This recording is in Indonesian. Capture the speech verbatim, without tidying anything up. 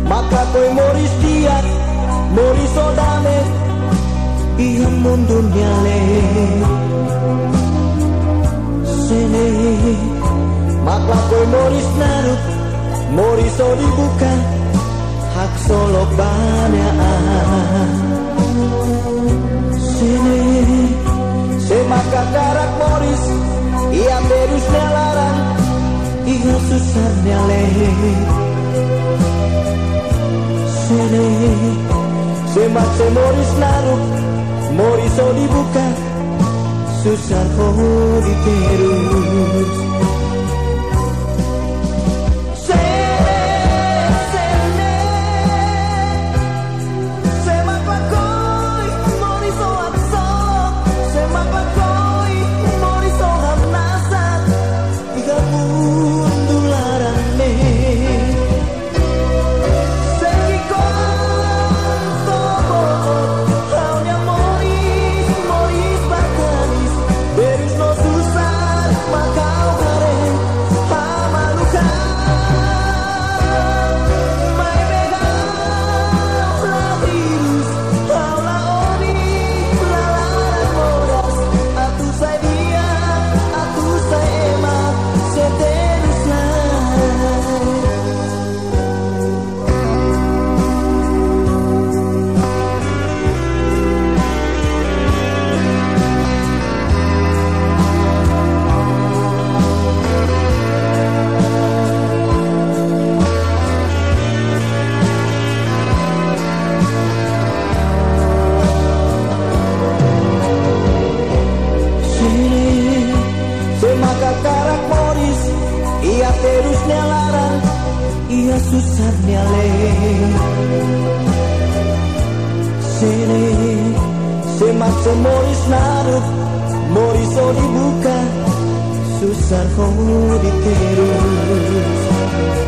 maka koe moris dia moris odame iya mundur nyale sene maka koe moris naruk moris dibuka hak solo banyak sene semaka karak moris ia terus nelaran iya susah nyale sene semak semoris naruk moris dibuka susah kau diterus ia terus nelaran ia susah nyale sini semak semoris naruk moris dibuka susah kau diterus